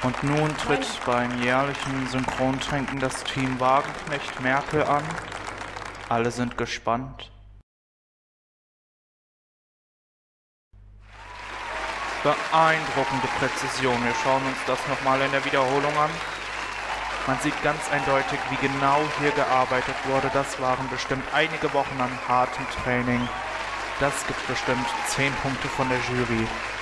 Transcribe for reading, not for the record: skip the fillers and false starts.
Und nun tritt beim jährlichen Synchrontrinken das Team Wagenknecht Merkel an. Alle sind gespannt. Beeindruckende Präzision. Wir schauen uns das nochmal in der Wiederholung an. Man sieht ganz eindeutig, wie genau hier gearbeitet wurde. Das waren bestimmt einige Wochen an hartem Training. Das gibt bestimmt 10 Punkte von der Jury.